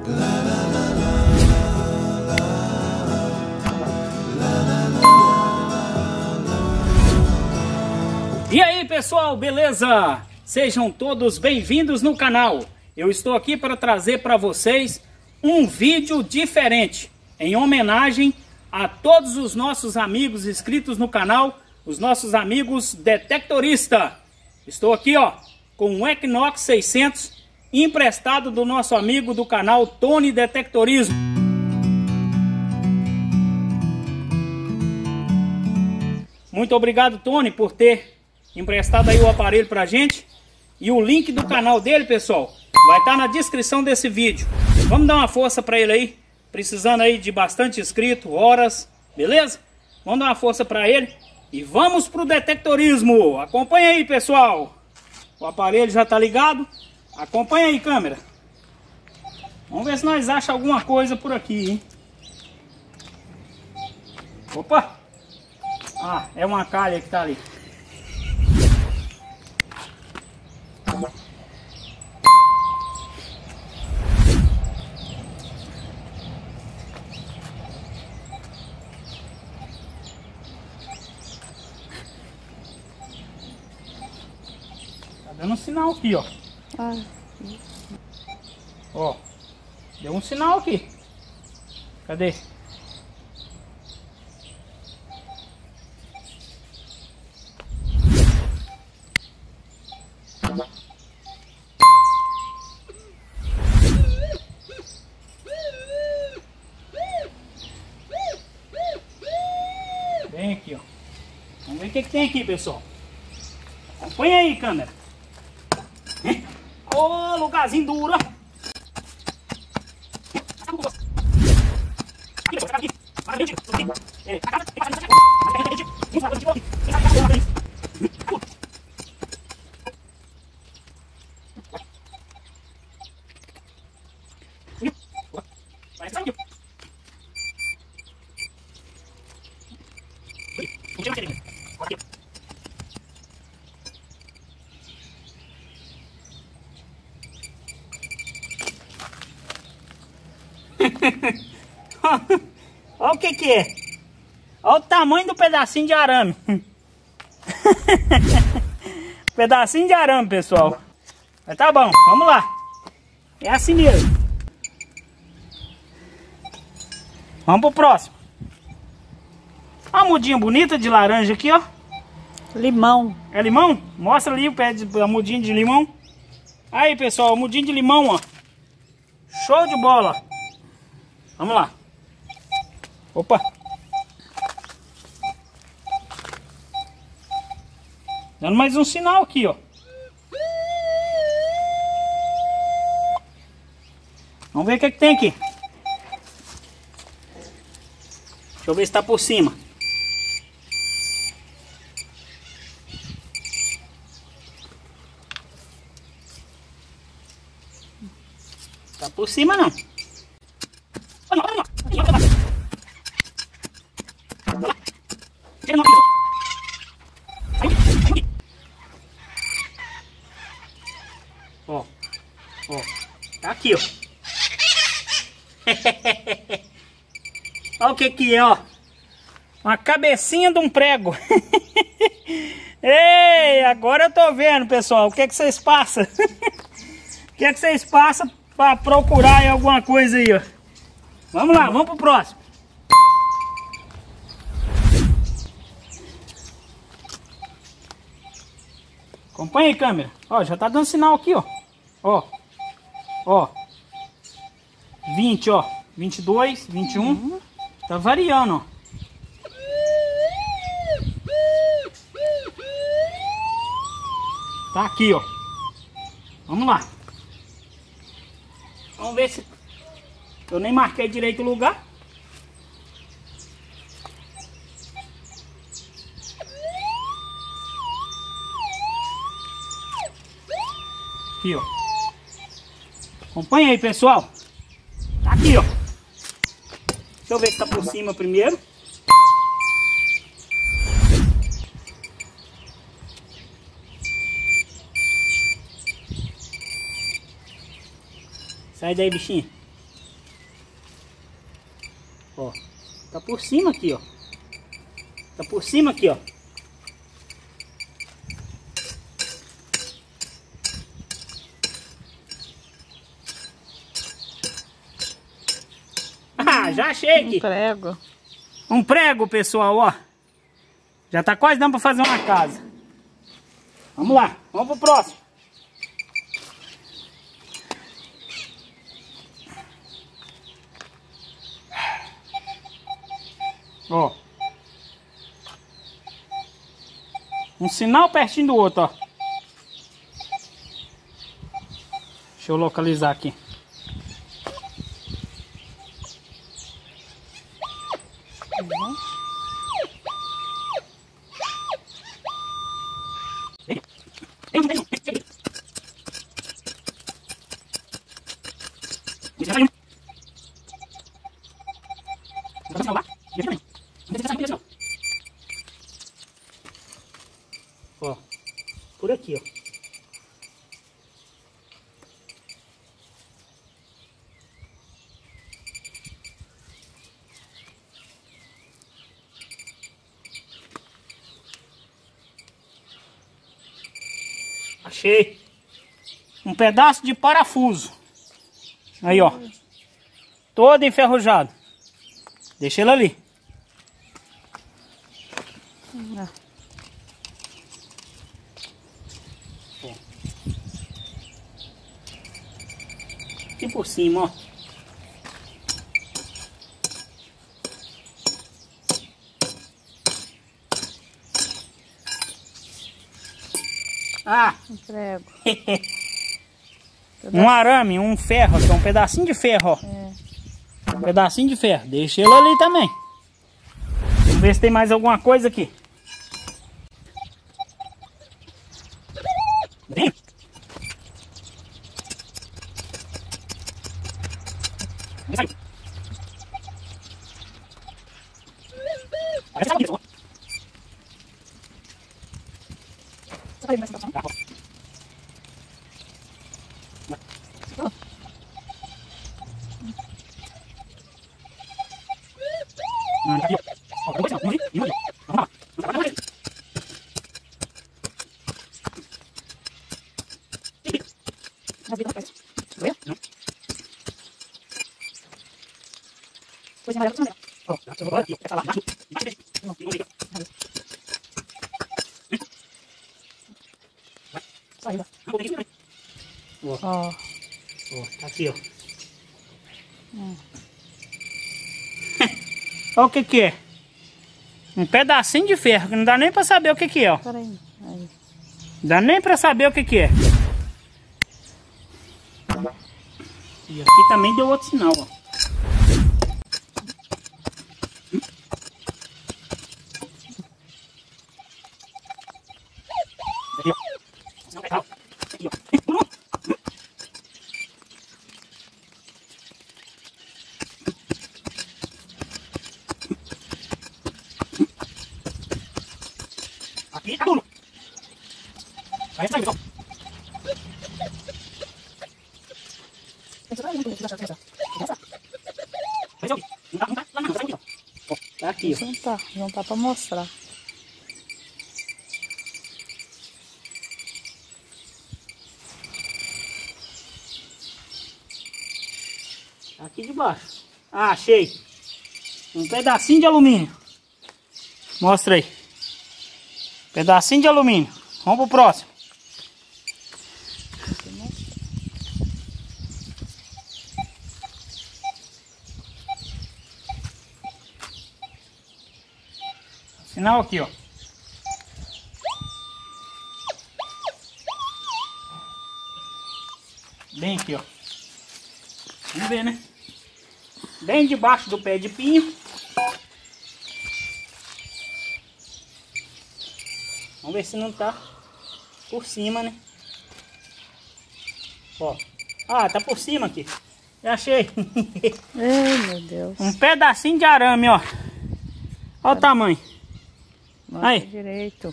E aí pessoal, beleza? Sejam todos bem-vindos no canal. Eu estou aqui para trazer para vocês um vídeo diferente em homenagem a todos os nossos amigos inscritos no canal, os nossos amigos detectoristas. Estou aqui com um Equinox 600 emprestado do nosso amigo do canal Tony Detectorismo. Muito obrigado, Tony, por ter emprestado aí o aparelho pra gente. E o link do canal dele, pessoal, vai estar na descrição desse vídeo. Vamos dar uma força pra ele aí, precisando aí de bastante inscrito, horas, beleza? Vamos dar uma força pra ele e vamos pro detectorismo. Acompanha aí, pessoal. O aparelho já tá ligado. Acompanha aí, câmera. Vamos ver se nós achamos alguma coisa por aqui, hein? Opa! Ah, é uma calha que tá ali. Tá dando um sinal aqui, ó. Ó, deu um sinal aqui. Cadê? Bem aqui, ó. Vamos ver o que tem aqui, pessoal. Acompanha aí, câmera. Ô, lugarzinho duro. Olha o que é. Olha o tamanho do pedacinho de arame. Pedacinho de arame, pessoal. Mas tá bom, vamos lá. É assim mesmo. Vamos pro próximo. Uma mudinha bonita de laranja aqui, ó. Limão. É limão? Mostra ali o pé a mudinha de limão. Aí, pessoal, mudinha de limão, ó. Show de bola. Vamos lá. Opa. Dando mais um sinal aqui, ó. Vamos ver o que tem aqui. Deixa eu ver se tá por cima. Tá por cima não. Ó, tá aqui, ó. Olha o que é, ó. Uma cabecinha de um prego. Ei, agora eu tô vendo, pessoal. O que vocês passam? O que vocês passam para procurar aí alguma coisa aí, ó. Vamos lá, vamos pro próximo. Acompanha aí, câmera. Ó, já tá dando sinal aqui, ó. Ó. 20, ó. 22, 21. Tá variando, ó. Tá aqui, ó. Vamos lá. Vamos ver se... Eu nem marquei direito o lugar. Aqui, ó. Acompanha aí, pessoal. Tá aqui, ó. Deixa eu ver se tá por cima primeiro. Sai daí, bichinho. Ó, tá por cima aqui, ó. Tá por cima aqui, ó. Ah, já achei aqui. Um prego. Um prego, pessoal, ó. Já tá quase dando pra fazer uma casa. Vamos lá, vamos pro próximo. Ó. Um sinal pertinho do outro, ó. Deixa eu localizar aqui. Ó, por aqui, ó. Achei um pedaço de parafuso. Aí, ó. Todo enferrujado. Deixa ele ali. Aqui por cima, ó. Ah! Um prego. Um arame, um ferro, aqui, um pedacinho de ferro, ó. É. Um pedacinho de ferro. Deixa ele ali também. Vamos ver se tem mais alguma coisa aqui. Vem. Ó. Ó, tá aqui, ó. Olha o que que é. Um pedacinho de ferro, que não dá nem pra saber o que que é, ó. Peraí. Aí. Não dá nem pra saber o que que é. E aqui também deu outro sinal, ó. Aqui, ó. Aqui, ó. Aqui tá tudo. Vai sair, pessoal. Tá aqui, ó. Juntar pra mostrar. Tá aqui debaixo. Ah, achei. Um pedacinho de alumínio. Mostra aí. Pedacinho de alumínio. Vamos pro próximo. Sinal aqui, ó. Bem aqui, ó. Vamos ver, né? Bem debaixo do pé de pinho. Vamos ver se não tá por cima, né? Ó. Ah, tá por cima aqui. Já achei. Ai, meu Deus. Um pedacinho de arame, ó. Olha o tamanho. Mostra Aí. direito.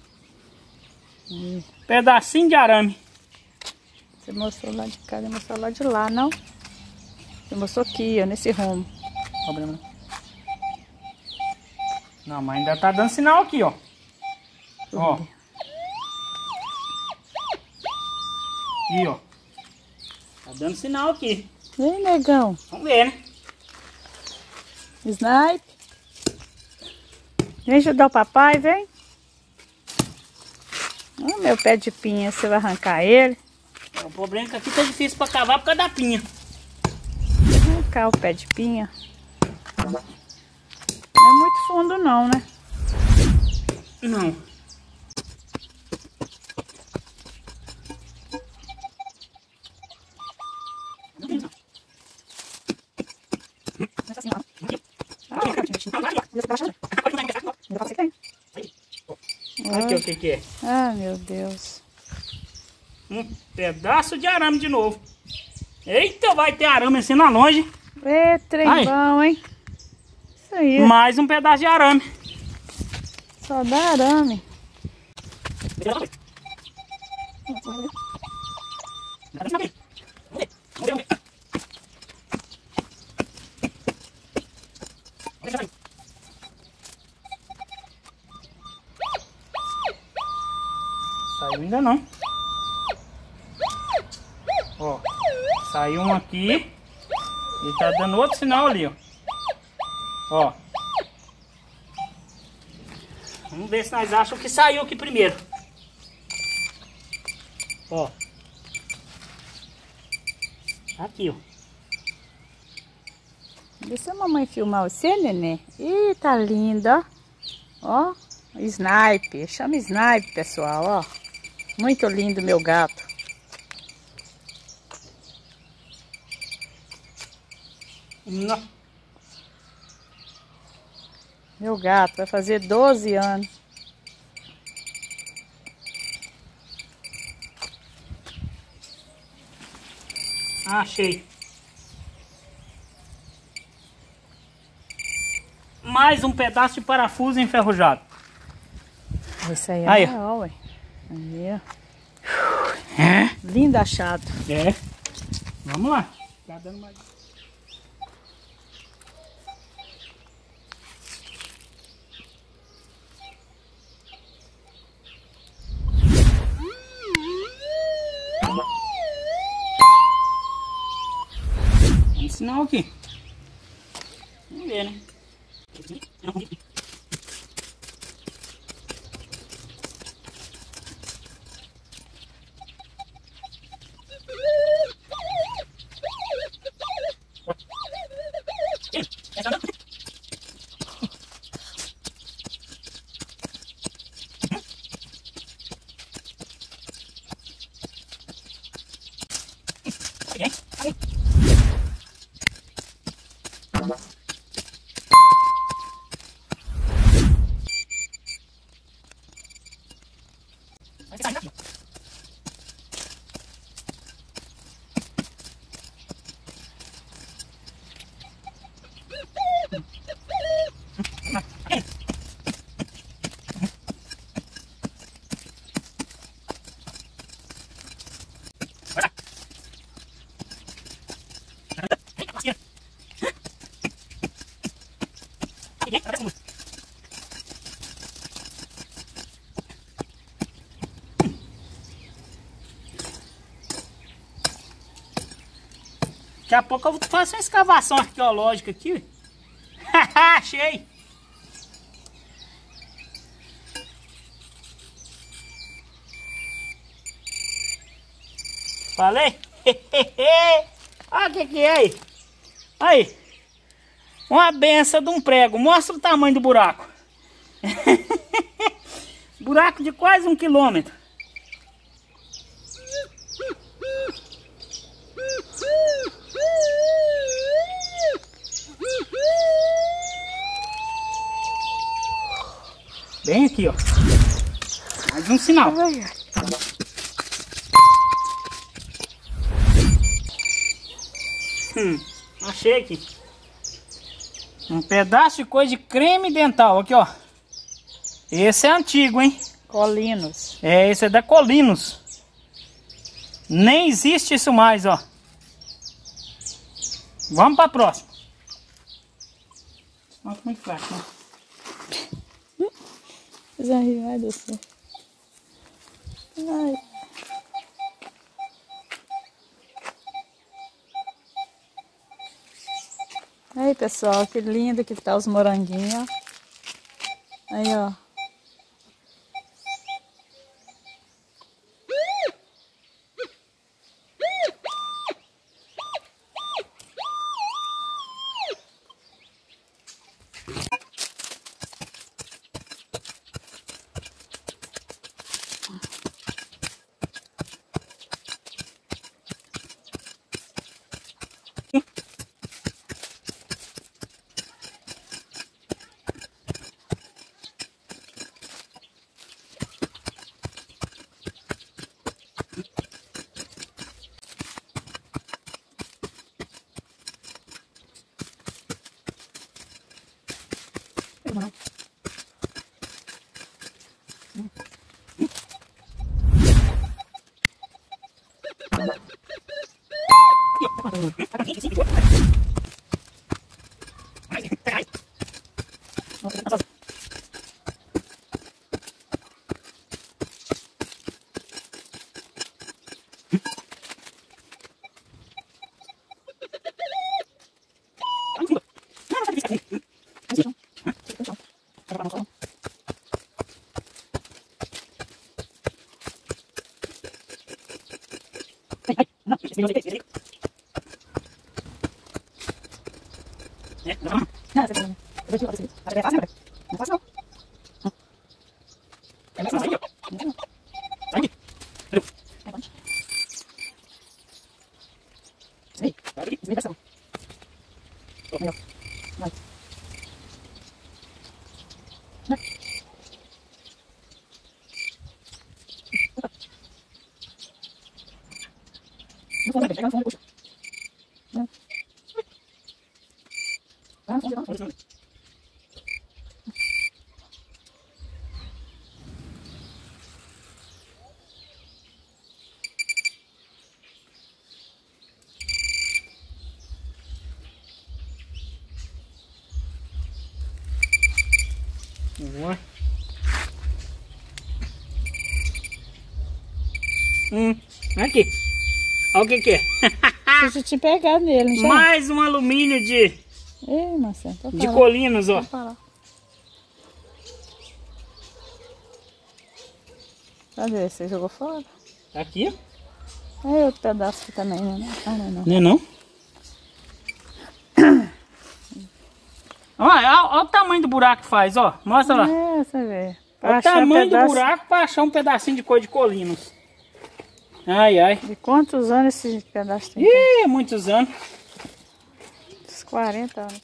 Pedacinho de arame. Você mostrou lá de cá, mostrou lá de lá, não? Você mostrou aqui, ó, nesse rumo. Problema não. Não, mas ainda tá dando sinal aqui, ó. Ó. Aqui, ó. Tá dando sinal aqui. Vem, negão. Vamos ver, né? Snipe. Vem ajudar o papai, vem. Meu pé de pinha, você vai arrancar ele. O problema é que aqui tá difícil pra cavar por causa da pinha. Vou arrancar o pé de pinha. Não é muito fundo não, né? Não. Aqui o que é? Ah, meu Deus. Um pedaço de arame de novo. Eita, vai ter arame assim na longe. É, trem Ai. bom, hein? Isso aí. Mais um pedaço de arame. Só dá arame. Saiu ainda não. Ó, saiu um aqui. E tá dando outro sinal ali, ó. Ó. Vamos ver se nós achamos que saiu aqui primeiro. Ó. Aqui, ó. Deixa a mamãe filmar você, nenê. Ih, tá linda, ó. Ó, Snipe. Chama Snipe, pessoal, ó. Muito lindo, meu gato. Não. Meu gato vai fazer 12 anos. Achei. Mais um pedaço de parafuso enferrujado. Esse aí é Aí. maior, ué. Aí, ó. É? Lindo achado. É. Vamos lá. Tá dando mais. Tem sinal aqui. Vamos ver, né? Daqui a pouco eu vou fazer uma escavação arqueológica aqui. Achei! Falei? Olha o que é aí. Aí. Uma benção de um prego. Mostra o tamanho do buraco. Buraco de quase 1 quilômetro. Bem aqui, ó. Mais um sinal. Achei aqui. Um pedaço de coisa de creme dental. Aqui, ó. Esse é antigo, hein? Colinos. É, esse é da Colinos. Nem existe isso mais, ó. Vamos pra próxima. Nossa, muito fraco, né? Já ri, vai descer. Ai. Aí, pessoal, que lindo que tá os moranguinhos, ó. Aí, ó. Aqui. Olha o que é. Deixa eu te pegar nele, já. Mais um alumínio de... Ei, Marcelo, de colinos, ó. Cadê? Você jogou fora? Aqui, ó. É outro pedaço aqui também, né? Ah, não. Não é não? Olha o tamanho do buraco que faz, ó. Mostra lá. É, você vê. Olha o tamanho do buraco para achar um pedacinho de cor de colinos. Ai, ai. De quantos anos esse pedaço tem? Ih, muitos anos. Uns 40 anos.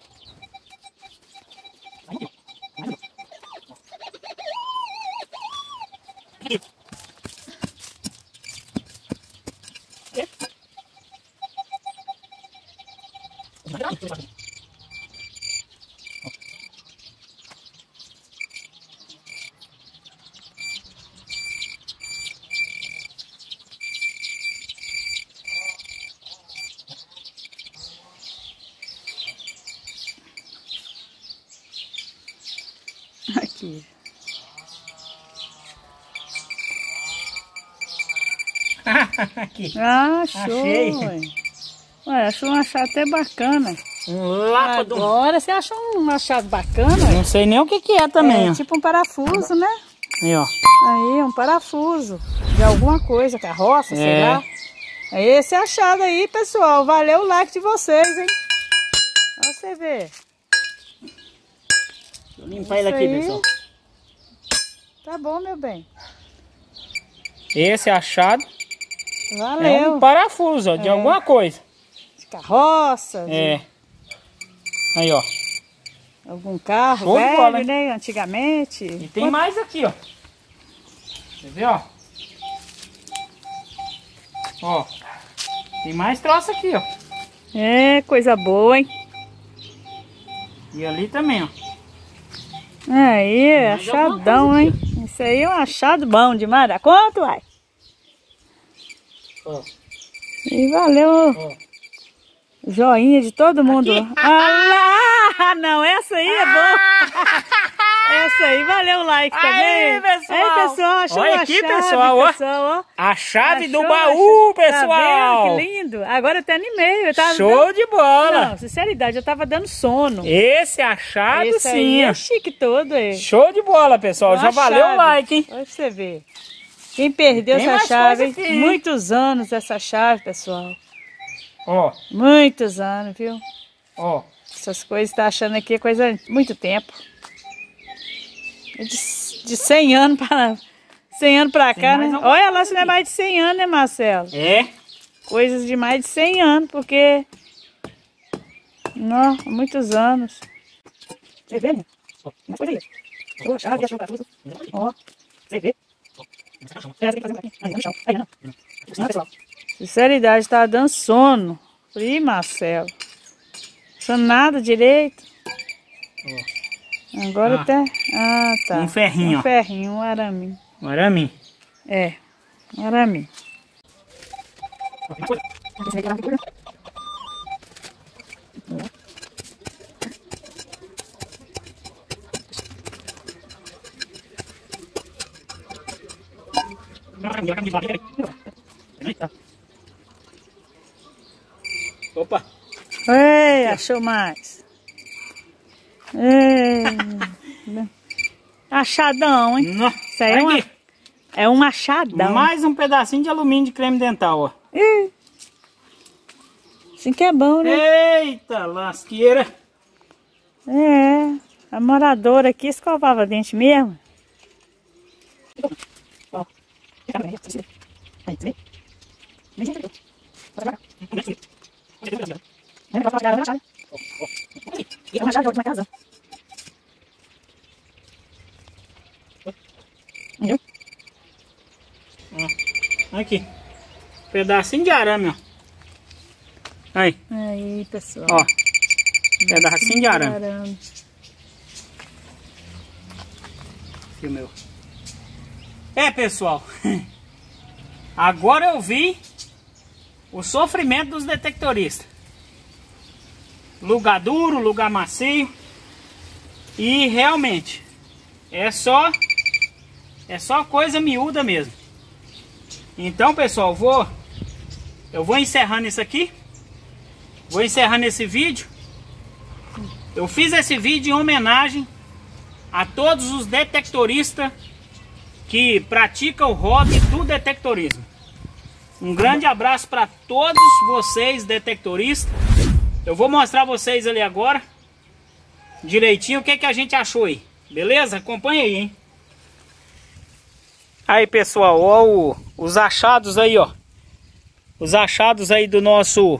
Aqui. Aqui. Ah, achou. Achei. Ué, achou um achado até bacana. Agora você achou um achado bacana? Não sei nem o que é também, ó. Tipo um parafuso, né? Aí, ó. Aí, um parafuso de alguma coisa, carroça, sei lá. É esse achado aí, pessoal. Valeu o like de vocês, hein? Pra você ver. Deixa eu limpar ele aqui, pessoal. Tá bom, meu bem. Esse achado Valeu. é um parafuso, ó, de alguma coisa. De carroça. É. Aí, ó. Algum carro Show de velho, bola, né? Antigamente. E tem mais aqui, ó. Quer ver, ó? Ó. Tem mais troço aqui, ó. É, coisa boa, hein? E ali também, ó. Aí, achadão, hein? Isso aí é um achado bom demais. Dá quanto, uai? Ó. E valeu. Ó. Joinha de todo mundo. Aqui. Ah, não, essa aí é boa. Essa aí, valeu o like também. Aí, pessoal. Aí, pessoal, achou olha a aqui, chave, pessoal, ó. ó. A chave do Achou, baú, pessoal. Tá vendo? Que lindo. Agora eu até animei. Eu tava Show de bola. Não, sinceridade, eu tava dando sono. Esse achado, Esse sim. aí é chique todo, hein? Show de bola, pessoal. Já valeu o like, hein? Olha pra você ver. Quem perdeu Tem essa mais chave, coisa aqui, hein? muitos anos essa chave, pessoal. Ó, Muitos anos, viu? ó. Essas coisas tá achando aqui é coisa de muito tempo. É de 100 anos para 100 anos pra cá, né? Olha lá se não é mais de 100 anos, né, Marcelo? É. Coisas de mais de 100 anos, porque... Não, muitos anos. Você vê, né? Uma coisa aí. Ó, chave, achou parafuso. Ó, você vê. Aí, não. Sinceridade, tá dando sono. Ih, Marcelo. Não nada direito. Agora até... Ah, tá. Um ferrinho, ó. Um ferrinho, um araminho. Um araminho. É, um araminho. Opa. Ei, achou mais. Ei. Achadão, hein? Nossa. Isso aí é um achadão. Mais um pedacinho de alumínio de creme dental, ó. Assim que é bom, né? Eita, lasqueira. É, a moradora aqui escovava dente mesmo. Aqui. Pedacinho de arame, ó. Aí, Aí, pessoal. ó. Pedacinho de arame. Aqui o meu. É, pessoal. Agora eu vi o sofrimento dos detectoristas. Lugar duro, lugar macio. E realmente é só coisa miúda mesmo. Então, pessoal, eu vou encerrando isso aqui. Vou encerrando esse vídeo. Eu fiz esse vídeo em homenagem a todos os detectoristas que praticam o hobby do detectorismo. Um grande abraço para todos vocês detectoristas. Eu vou mostrar vocês ali agora direitinho o que a gente achou aí. Beleza? Acompanha aí, hein? Aí, pessoal, ó, os achados aí, ó. Os achados aí do nosso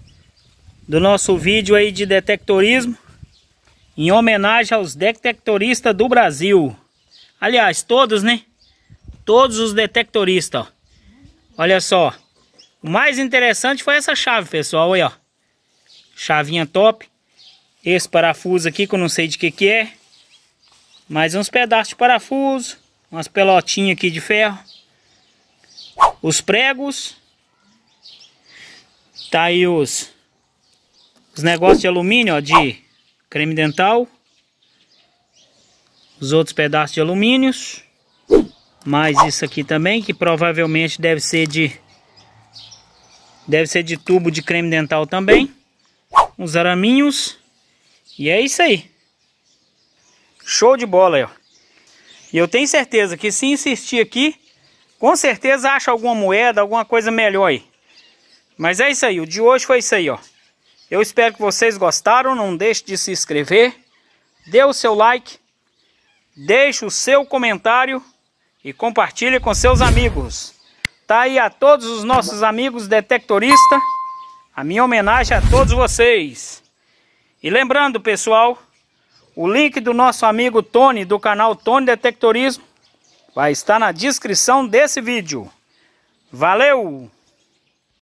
vídeo aí de detectorismo, em homenagem aos detectoristas do Brasil. Aliás, todos, né? Todos os detectoristas, ó. Olha só. O mais interessante foi essa chave, pessoal, aí, ó. Chavinha top. Esse parafuso aqui que eu não sei de que é. Mais uns pedaços de parafuso. Umas pelotinhas aqui de ferro. Os pregos. Tá aí os negócios de alumínio, ó, de creme dental. Os outros pedaços de alumínio. Mais isso aqui também, que provavelmente deve ser de tubo de creme dental também. Uns araminhos. E é isso aí. Show de bola aí, ó. E eu tenho certeza que se insistir aqui, com certeza acha alguma moeda, alguma coisa melhor aí. Mas é isso aí, o de hoje foi isso aí, ó. Eu espero que vocês gostaram, não deixe de se inscrever, dê o seu like, deixe o seu comentário e compartilhe com seus amigos. Tá aí a todos os nossos amigos detectoristas, a minha homenagem a todos vocês. E lembrando, pessoal, o link do nosso amigo Tony, do canal Tony Detectorismo, vai estar na descrição desse vídeo. Valeu!